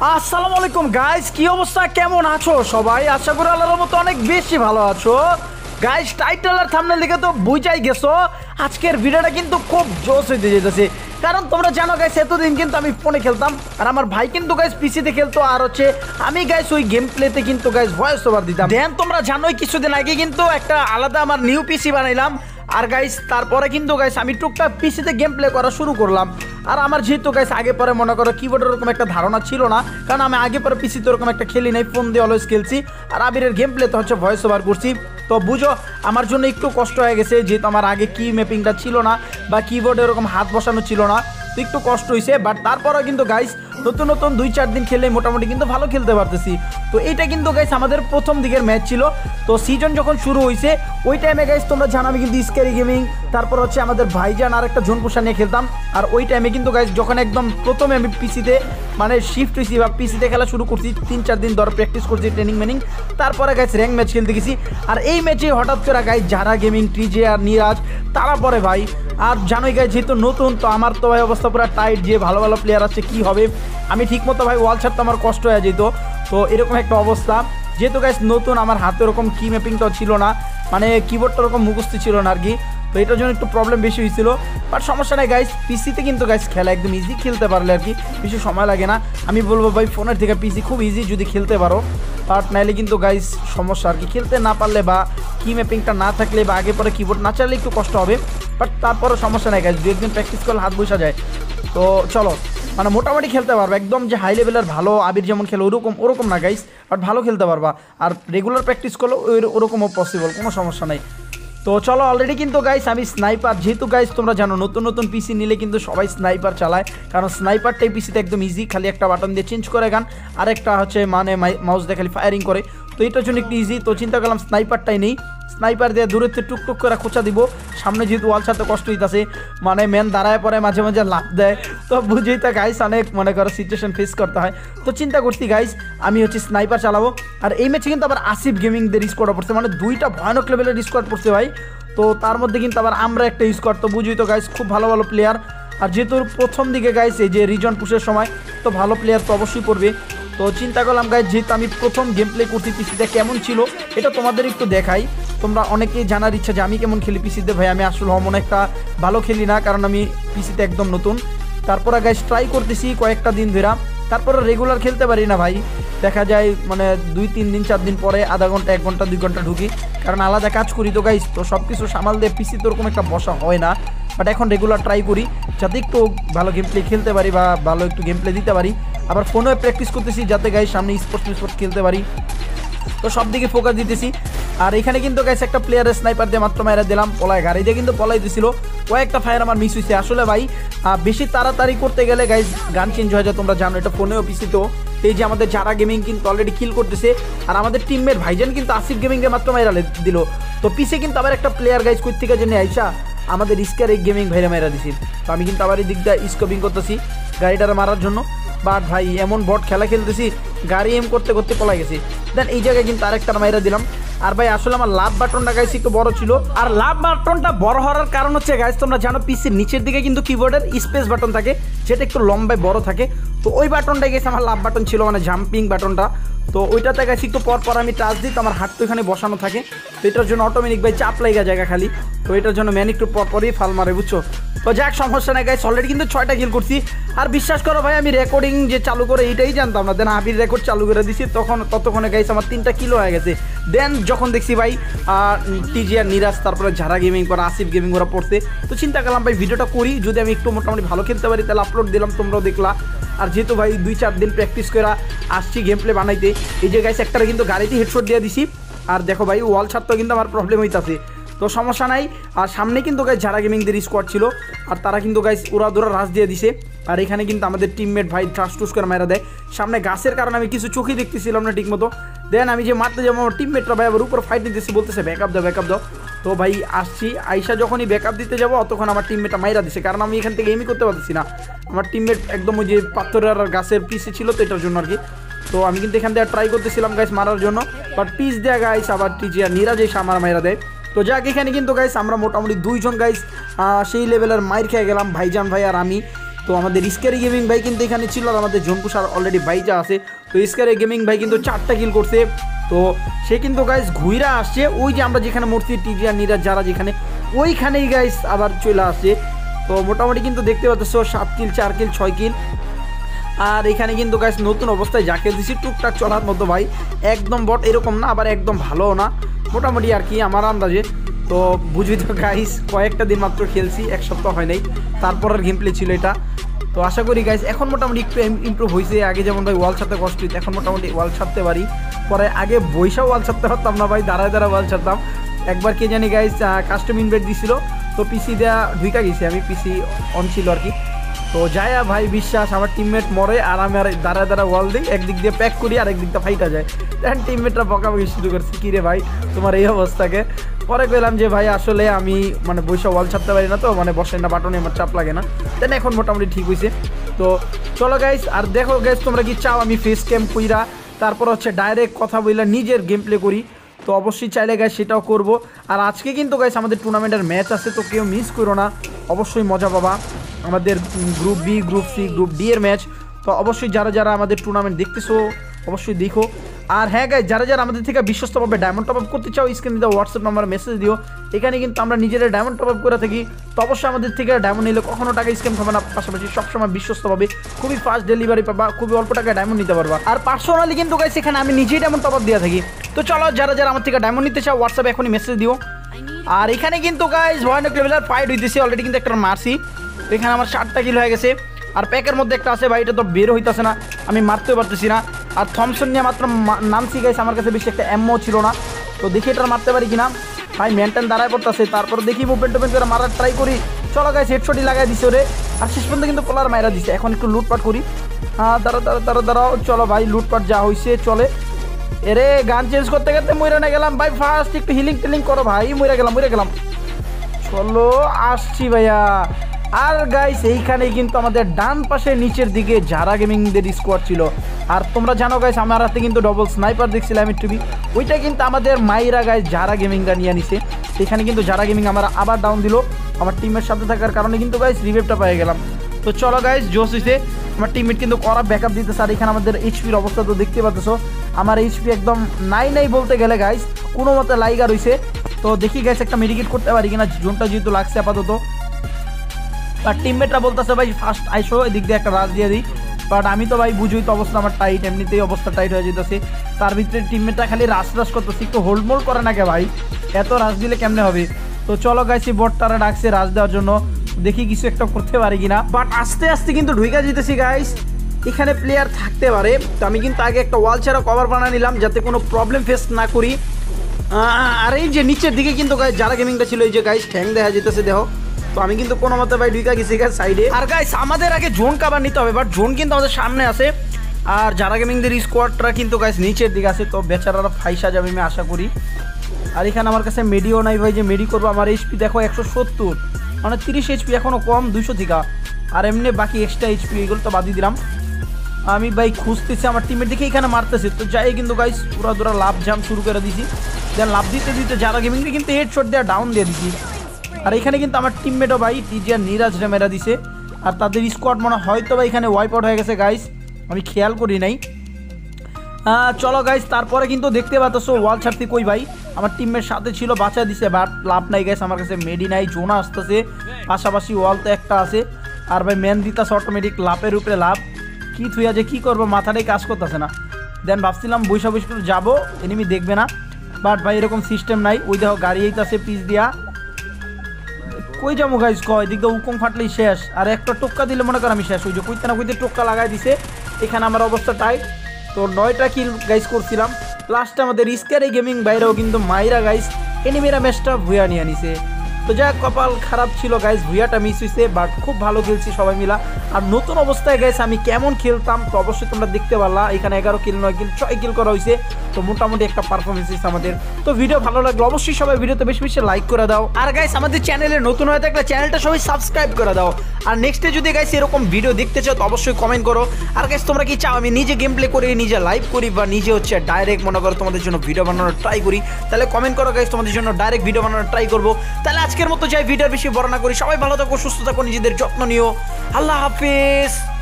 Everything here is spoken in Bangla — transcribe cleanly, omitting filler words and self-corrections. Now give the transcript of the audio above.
আসসালামু আলাইকুম গাইস, কি অবস্থা, কেমন আছো সবাই? আশা করি আল্লাহর রহমতে অনেক বেশি ভালো আছো গাইস। টাইটেল আর থাম্বনেল দেখে তো বুঝাই গেছো আজকের ভিডিওটা কিন্তু খুব জোশ হইতে যেতেছে, কারণ তোমরা জানো গাইস এতদিন কিন্তু আমি ফোনে খেলতাম আর আমার ভাই কিন্তু গাইস পিসিতে খেলতো, আর হচ্ছে আমি গাইস ওই গেম প্লেতে কিন্তু গাইস ভয়েস ওভার দিতাম। দেন তোমরা জানোই কিছুদিন আগে কিন্তু একটা আলাদা আমার নিউ পিসি বানাইলাম, আর গাইস তারপরে কিন্তু গাইস আমি টুকটাক পিসিতে গেম প্লে করা শুরু করলাম। আর আমার যেহেতু গাইস আগে পরে মনে করো কিবোর্ডের ওরকম একটা ধারণা ছিল না, কারণ আমি আগে পরে পিসিতে ওরকম একটা খেলি নাই, ফোন দিয়ে অলওয়েজ খেলছি। আর আবিরের গেম প্লে তো হচ্ছে ভয়েস ওভার করছি, তো বুঝো আমার জন্য একটু কষ্ট হয়ে গেছে, যেহেতু আমার আগে কি ম্যাপিংটা ছিল না বা কিবোর্ডে ওরকম হাত বসানো ছিল না, তো একটু কষ্ট হয়েছে। বাট তারপরেও কিন্তু গাইস নতুন নতুন 2-4 দিন খেলে মোটামুটি কিন্তু ভালো খেলতে পারতেছি। তো এইটা কিন্তু গাইস আমাদের প্রথম দিকের ম্যাচ ছিল, তো সিজন যখন শুরু হয়েছে ওই টাইমে গাইস তোমরা জানো আমি কিন্তু স্ক্যারি গেমিং, তারপর হচ্ছে আমাদের ভাইজান আর একটা জোন পোষা নিয়ে খেলতাম। আর ওই টাইমে কিন্তু গাইস যখন একদম প্রথমে আমি পিসিতে মানে শিফট হয়েছি বা পিসিতে খেলা শুরু করছি, 3-4 দিন ধরে প্র্যাকটিস করছি, ট্রেনিং মেনিং, তারপরে গাইস র্যাঙ্ক ম্যাচ খেলতে গেছি। আর এই ম্যাচে হঠাৎ করে গাইস যারা গেমিং, টিজে আর নিরাজ তারা পরে ভাই। আর জানোই গাইস যেহেতু নতুন, তো আমার তো ভাই অবস্থা পুরো টাইট, যে ভালো ভালো প্লেয়ার আছে কি হবে, আমি ঠিকমতো ভাই ওয়াল ছাড়তে আমার কষ্ট হয়ে যেত। তো এরকম একটা অবস্থা, যেহেতু গাইস নতুন, আমার হাতে ওরকম কি ম্যাপিংটাও ছিল না, মানে কিবোর্ডটা ওরকম মুখস্থ ছিল না আর কি, তো এটার জন্য একটু প্রবলেম বেশি হয়েছিল। বাট সমস্যা নাই গাইস, পিসিতে কিন্তু গাইস খেলা একদম ইজি, খেলতে পারলে আর কি বেশি সময় লাগে না। আমি বলবো ভাই ফোনের থেকে পিসি খুব ইজি যদি খেলতে পারো, বাট নাইলে কিন্তু গাইস সমস্যা আর কি, খেলতে না পারলে বা কি ম্যাপিংটা না থাকলে বা আগে পরে কিবোর্ড না চাইলে একটু কষ্ট হবে। বাট তারপরও সমস্যা নাই গাইস, 2-1 দিন প্র্যাকটিস করলে হাত বসা যায়। তো চলো মানে মোটামুটি খেলতে পারবো, একদম যে হাই লেভেলের ভালো আবির যেমন খেলে ওরকম না গাইস, বাট ভালো খেলতে পারবা। আর রেগুলার প্র্যাকটিস করলেও ওরকমও পসিবল, কোনো সমস্যা নাই। তো চলো অলরেডি কিন্তু গাইস আমি স্নাইপার, যেহেতু গাইস তোমরা জানো নতুন নতুন পিসি নিলে কিন্তু সবাই স্নাইপার চালায়, কারণ স্নাইপারটাই পিসিতে একদম ইজি, খালি একটা বাটন দিয়ে চেঞ্জ করে গান, আর একটা হচ্ছে মানে মাউস দিয়ে খালি ফায়ারিং করে, তো এটার জন্য একটু ইজি। তো চিন্তা করলাম স্নাইপারটাই নেই, স্নাইপার দিয়ে দূরের থেকে টুকটুক করে খোঁচা দিব, সামনে যেহেতু ওয়াল ছাড়তে কষ্ট হইতেছে, মানে ম্যান দাঁড়ায় পরে মাঝে মাঝে লাভ দেয়, তো বুঝেই তো গাইস অনেক মনে করো সিচুয়েশন ফেস করতে হয়। তো চিন্তা করছি গাইস আমি হচ্ছে স্নাইপার চালাবো। আর এই ম্যাচে কিন্তু আবার আসিফ গেমিংদের স্কোয়াড পড়ছে, মানে 2টা ভয়ানক লেভেলের স্কোয়াড পড়ছে ভাই। তো তার মধ্যে কিন্তু আবার আমরা একটা স্কোয়াড, তো বুঝি তো গাইস খুব ভালো ভালো প্লেয়ার। আর যেহেতু প্রথম দিকে গাইস এই যে রিজন পুশের সময়, তো ভালো প্লেয়ার তো অবশ্যই পড়বে। তো চিন্তা করলাম গাইস যেহেতু আমি প্রথম গেম প্লে করছি পিসিতে, কেমন ছিল এটা তোমাদের একটু দেখাই। তোমরা অনেকেই জানার ইচ্ছা যে আমি কেমন খেলি পিসিতে, ভাই আমি আসলে অমন একটা ভালো খেলি না, কারণ আমি পিসিতে একদম নতুন। তারপরে গাইস ট্রাই করতেছি কয়েকটা দিন ধরে, তারপরে রেগুলার খেলতে পারি না ভাই, দেখা যায় মানে 2-3 দিন 4 দিন পরে আধা ঘন্টা 1 ঘন্টা 2 ঘন্টা ঢুকি, কারণ আলাদা কাজ করি তো গাইস, তো সব কিছু সামাল দিয়ে পিসিতে ওরকম একটা বসা হয় না। বাট এখন রেগুলার ট্রাই করি যাতে একটু ভালো গেম প্লে খেলতে পারি বা ভালো একটু গেম প্লে দিতে পারি। আবার ফোনেও প্র্যাকটিস করতেছি যাতে গাইস সামনে স্পোর্টস খেলতে পারি, তো সব দিকে ফোকাস দিতেছি। আর এখানে কিন্তু গাইস একটা প্লেয়ারের স্নাইপার দিয়ে মাত্র মাইরা দিলাম, পলায় গাড়ি দিয়ে কিন্তু পলাই দিছিল, কয়েকটা ফায়ার আমার মিস হয়েছে। আসলে ভাই বেশি তাড়াতাড়ি করতে গেলে গাইস গান চেঞ্জ হয়ে যায়, তোমরা জানো এটা ফোনেও পিসিতেও। এই যে আমাদের যারা গেমিং কিন্তু অলরেডি কিল করতেছে, আর আমাদের টিমমেট ভাইজান কিন্তু আসিফ গেমিংকে মাত্র মাইরা দিল। তো পিসে কিন্তু আবার একটা প্লেয়ার গাইস কই থেকে জেনে আইসা আমাদের স্কারি গেমিং ভাইরা মাইরা দিছি, তো আমি কিন্তু আবার এই দিক দিয়ে স্কোপিং করতেছি গাড়িটারে মারার জন্য। বাট ভাই এমন বট খেলা খেলতেছি, গাড়ি এম করতে করতে পলাই গেছি। দেন এই জায়গায় কিন্তু আরেকটা মাইরা দিলাম। আর ভাই আসলে আমার লাভ বাটনটা গাইস একটু বড় ছিল, আর লাভ বাটনটা বড় হওয়ার কারণ হচ্ছে গাইস তোমরা জানো পিসির নিচের দিকে কিন্তু কিবোর্ডের স্পেস বাটন থাকে, যেটা একটু লম্বায় বড় থাকে, তো ওই বাটনটাই গেছে আমার লাভ বাটন ছিল, মানে জাম্পিং বাটনটা। তো ওইটাতে গেছে একটু পর আমি টাচ দিই, তো আমার হাত তো এখানে বসানো থাকে, তো এটার জন্য অটোমেটিক ভাই চাপ লাগা জায়গা খালি, তো এটার জন্য ম্যান একটু পরই ফাল মারে, বুঝছো। তো যাক সমস্যা নাই গাইস, অলরেডি কিন্তু 6টা কিল করছি। আর বিশ্বাস করো ভাই আমি রেকর্ডিং যে চালু করে এইটাই জানতাম না, দেন আবির রেকর্ড চালু করে দিছি, ততক্ষণে গাইস আমার 3টা কিলো হয়ে গেছে। দেন যখন দেখছি ভাই টিজি আর নিরাজ, তারপরে যারা গেমিং করা আসিফ গেমিং ওরা পড়ছে, তো চিন্তা করলাম ভাই ভিডিওটা করি, যদি আমি একটু মোটামুটি ভালো খেলতে পারি তাহলে আপলোড দিলাম, তোমরাও দেখলা। আর যেহেতু ভাই 2-4 দিন প্র্যাকটিস করে আসছি গেম প্লে বানাইতে, এই যে গাইস একটা কিন্তু গাড়িতে হেডশট দিয়ে দিছি। আর দেখো ভাই ওয়াল ছাড়তেও কিন্তু আমার প্রবলেম হইতাছে, তো সমস্যা নাই। আর সামনে কিন্তু গাইস যারা গেমিংদের স্কোয়াড ছিল, আর তারা কিন্তু গাইস উড়াদুরা রাশ দিয়ে দিছে। আর এখানে কিন্তু আমাদের টিমমেট ভাই ট্রাস করে মারা দেয়, সামনে গাছের কারণে আমি কিছু চোখে দেখতেছিলাম না ঠিক মতো। দেন আমি যে মারতে যাবো আমার টিমমেটরা ভাই আবার উপর ফাইট দিতেছে, বলতেছে ব্যাকআপ দাও। তো ভাই আসছি, আইসা যখনই ব্যাকআপ দিতে যাবো তখন আমার টিমমেটটা মাইরা দিছে, কারণ আমি এখান থেকে এমই করতে পারতেছি না, আমার টিমমেট একদম ওই যে পাথরের আর গাছের পিসে ছিল, তো এটার জন্য আর কি। তো আমি কিন্তু এখান থেকে ট্রাই করতেছিলাম গাইস মারার জন্য, বাট পিস দেয়া গাইস আবার টিজি আর নিরাজ এসে আমার মাইরা দেয়। তো যাক এখানে কিন্তু গাইস আমরা মোটামুটি 2 জন গাইস সেই লেভেলের মাইর খেয়ে গেলাম, ভাইজান ভাই আর আমি। তো আমাদের স্ক্যারি গেমিং ভাই কিন্তু এখানে ছিল, আর আমাদের জোনপুষার অলরেডি বাইজা আছে। তো স্ক্যারি গেমিং ভাই কিন্তু 4টা কিল করছে। তো সে কিন্তু গাইস ঘুইরা আসছে, ওই যে আমরা যেখানে মরছি টিজি আর নিরাজ যারা যেখানে, ওইখানেই গাইস আবার চলে আসছে। তো মোটামুটি কিন্তু দেখতে পাচ্ছ 7 কিল 4 কিল 6 কিল। আর এখানে কিন্তু গাইস নতুন অবস্থায় যা খেলতেছি টুকটাক চলার মতো ভাই, একদম বট এরকম না, আবার একদম ভালোও না, মোটামুটি আর কি আমার আন্দাজে। তো বুঝবি তো গাইস, কয়েকটা দিন মাত্র খেলছি, 1 সপ্তাহ হয় নাই, তারপর আর গেম প্লে ছিল এটা। তো আশা করি গাইস এখন মোটামুটি একটু ইমপ্রুভ হয়েছে। আগে যেমন ভাই ওয়াল ছাড়তে কষ্ট হইতো, এখন মোটামুটি ওয়াল ছাড়তে পারি। পরে আগে বৈশা ওয়াল ছাড়তে পারতাম না ভাই, দাঁড়ায় ওয়াল ছাড়তাম। একবার কে জানি গাইস কাস্টম ইনভাইট দিছিল, তো পিসি দেওয়া ঢুইকা গেছি আমি, পিসি অন ছিল আর কি। তো যায় ভাই বিশ্বাস, আমার টিমমেট মরে আর আমি আর দাঁড়ায় ওয়াল দিই, একদিক দিয়ে প্যাক করি আর একদিক দিয়ে ফাইটা যায়। দেন টিমমেটরা বকাবকি শুরু করছে, কী রে ভাই তোমার এই অবস্থাকে। পরে কইলাম যে ভাই আসলে আমি মানে বৈশা ওয়াল ছাড়তে পারি না, তো মানে বসে না বাটনে আমার চাপ লাগে না। দেন এখন মোটামুটি ঠিক হয়েছে। তো চলো গাইস, আর দেখো গাইস তোমরা কি চাও আমি ফেস ক্যাম কইরা তারপর হচ্ছে ডাইরেক্ট কথা বইলা নিজের গেম প্লে করি? তো অবশ্যই চাইলে গাইস সেটাও করব। আর আজকে কিন্তু গাইস আমাদের টুর্নামেন্টের ম্যাচ আছে, তো কেউ মিস করো না, অবশ্যই মজা পাবা। আমাদের group B, group C, group D এর ম্যাচ। তো অবশ্যই যারা আমাদের টুর্নামেন্ট দেখতেছো অবশ্যই দেখো। আর হ্যাঁ গাইস, যারা আমাদের থেকে বিশ্বস্তভাবে ডায়মন্ড টপ আপ করতে চাও, স্ক্রিনে দেওয়া হোয়াটসঅ্যাপ নাম্বারে মেসেজ দিও। এখানে কিন্তু আমরা নিজেরা ডায়মন্ড টপ আপ করে থাকি। তো অবশ্যই আমাদের থেকে ডায়মন্ড নিলে কখনো টাকা স্ক্যাম হবে না, পাশাপাশি সবসময় বিশ্বস্তভাবে খুবই ফাস্ট ডেলিভারি পাবা, খুবই অল্প টাকায় ডায়মন্ড নিতে পারবা। আর পার্সোনালি কিন্তু গাইস এখানে আমি নিজেই ডায়মন্ড টপ আপ দিয়ে থাকি। তো চলো যারা আমার থেকে ডায়মন্ড নিতে চাও হোয়াটসঅ্যাপে এখনই মেসেজ দিও। আর এখানে কিন্তু গাইস ভয়ানক লেভেলের ফাইট হইতেছে, অলরেডি কিন্তু একটা মারছি। তো এখানে আমার 7টা কিল হয়ে গেছে। আর প্যাকের মধ্যে একটা আছে ভাই, এটা তো বের হইতেছে না, আমি মারতেও পারতেছি না। আর থমসন নিয়ে মাত্র নামছি গাইস, আমার কাছে বেশি একটা এমও ছিল না। তো দেখি এটা মারতে পারি কিনা। ভাই মেনটেন দাঁড়ায় পড়তেছে, তারপর দেখি মুভমেন্ট করে মারার ট্রাই করি। চলো গাইস হেডশটই লাগাই দিছে ওরে, আর শেষ পর্যন্ত কিন্তু পোলার মাইরা দিছে। এখন একটু লুটপাট করি। হ্যাঁ দাঁড়াও, চলো ভাই লুটপাট যা হয়েছে চলে। এরে গান চেঞ্জ করতে মরে না গেলাম ভাই, ফার্স্ট একটু হিলিং টিলিং করো ভাই, মরে গেলাম। চলো আসছি ভাইয়া। আর গাইস এইখানে কিন্তু আমাদের ডান পাশে নিচের দিকে যারা গেমিংদের স্কোয়াড ছিল। আর তোমরা জানো গাইস আমার হাতে কিন্তু ডবল স্নাইপার দেখছিলাম টিভি, ওইটা কিন্তু আমাদের মাইরা গাইস যারা গেমিংরা নিয়ে নিছে। সেখানে কিন্তু যারা গেমিং আমার আবার ডাউন দিল, আমার টিমের সাথে থাকার কারণে কিন্তু গাইস রিভেভটা পেয়ে গেলাম। তো চলো গাইস জোস হইছে, আমার টিমমেট কিন্তু করা ব্যাকআপ দিতেছে। আর এখানে আমাদের এইচপির অবস্থা তো দেখতে পাচ্ছ, আমার এইচপি একদম নাই বলতে গেলে গাইস, কোনো মতে লাইগা রইছে। তো দেখি গাইস একটা মেডিকেট করতে পারি কিনা, জোনটা যেহেতু লাগছে আপাতত। আর টিমমেটরা বলতেছে ভাই ফার্স্ট আইসো, এদিক দিয়ে একটা রাজ দিয়ে দিই। বাট আমি তো ভাই বুঝুই তো অবস্থা আমার টাইট, এমনিতেই অবস্থা টাইট হয়ে যেতেছে। তার ভিতরে টিমমেটরা খালি রাস করতেছে, একটু হোল্ডমোল করে না কে ভাই, এত রাজ দিলে কেমনে হবে। তো চলো গাইস এই বট তারা ডাকছে রাজ দেওয়ার জন্য, দেখি কিছু একটা করতে পারি কিনা। বাট আস্তে আস্তে কিন্তু ঢুইকা যেতেছি গাইস, এখানে প্লেয়ার থাকতে পারে। তো আমি কিন্তু আগে একটা ওয়াল ছাড়া কভার বানিয়ে নিলাম যাতে কোনো প্রবলেম ফেস না করি। আর এই যে নিচের দিকে কিন্তু গাইস যারা গেমিংটা ছিল, এই যে গাইস ঠ্যাং দেখা যেতেছে দেখো। তো আমি কিন্তু কোনো মতে ভাই ঢুইকা গেছি গাইস সাইডে। আর গাইস আমাদের আগে জোন কাভার নিতে হবে, বাট জোন কিন্তু আমাদের সামনে আছে। আর যারা গেমিংদের স্কোয়াডটা কিন্তু গাইস নিচের দিকে আছে, তো বেচারারা ফাইসা যাবে আমি আশা করি। আর এখানে আমার কাছে মেডিও নাই ভাই যে মেডি করবো। আমার এইচপি দেখো 170, মানে 30 এইচপি এখনও কম 200 থেকে। আর এমনি বাকি এক্সট্রা এইচপি এগুলো তো বাদই দিলাম। আমি ভাই খুঁজতেছি আমার টিমের দিকে, এখানে মারতেছে। তো যাই কিন্তু গাইস পুরা লাভ জাম শুরু করে দিছি। দেন লাভ দিতে যারা গেমিংকে কিন্তু হেডশট দেওয়া ডাউন দিয়ে দিছি। আর এখানে কিন্তু আমার টিমমেটও ভাই টিজি আর নিরাজ মেরা দিছে। আর তাদের স্কোয়াড মনে হয়তো ভাই এখানে ওয়াইপ আউট হয়ে গেছে গাইস, আমি খেয়াল করি নাই। চলো গাইস তারপরে কিন্তু দেখতে পাচ্ছ ওয়াল ছাড়তে কই ভাই আমার টিমের সাথে ছিল, বাঁচা দিছে। বাট লাভ নাই গাইস, আমার কাছে মেডি নাই, জোনা আসতেছে, পাশাপাশি ওয়াল তো একটা আছে। আর ভাই ম্যান দিতেছে অটোমেটিক, লাভের উপরে লাভ। কি থুইয়া যে কী করবো মাথাটাই কাজ করতেছে না। দেন ভাবছিলাম বৈশা করে যাবো, এনিমি দেখবে না। বাট ভাই এরকম সিস্টেম নাই। ওই দেখো গাড়ি এইতেছে পিস দিয়া, কই যাবো গাইস কয় দিক দিয়ে উকম ফাটলেই শেষ। আর একটা টোক্কা দিলে মনে কর আমি শেষ। ওই যে কইতে না কইতে টোক্কা লাগাই দিছে। এখানে আমার অবস্থা টাইট। তো 9টা কিল গাইস করছিলাম। লাস্টে আমাদের স্ক্যারি গেমিং বাইরেও কিন্তু মাইরা গাইস এনিমিরা ম্যাচটা ভুয়া নিয়ে নিছে। তো যাক কপাল খারাপ ছিল গাইস, ভুয়াটা মিস হয়েছে। বাট খুব ভালো খেলছি সবাই মিলা। আর নতুন অবস্থায় গাইস আমি কেমন খেলতাম তো অবশ্যই তোমরা দেখতে পারলা। এখানে 11 কিল 9 কিল 6 কিল করা হয়েছে। তো মোটামুটি একটা পারফরমেন্স হয়েছে আমাদের। তো ভিডিও ভালো লাগলো অবশ্যই সবাই ভিডিওতে বেশি বেশি লাইক করে দাও। আর গাইস আমাদের চ্যানেলে নতুন হয়ে থাকলে চ্যানেলটা সবাই সাবস্ক্রাইব করে দাও। আর নেক্সটে যদি গাইস এরকম ভিডিও দেখতে চাও তো অবশ্যই কমেন্ট করো। আর গাইস তোমরা কি চাও আমি নিজে গেম প্লে করি, নিজে লাইভ করি, বা নিজে হচ্ছে ডাইরেক্ট মনে করো তোমাদের জন্য ভিডিও বানানোর ট্রাই করি, তাহলে কমেন্ট করো গাইস, তোমাদের জন্য ডাইরেক্ট ভিডিও বানানোর ট্রাই করবো। তাহলে আজকের মতো যাই ভিডিওর বেশি বড় না করি, সবাই ভালো থাকো, সুস্থ থাকো, নিজেদের যত্ন নিও। আল্লাহ হাফিজ।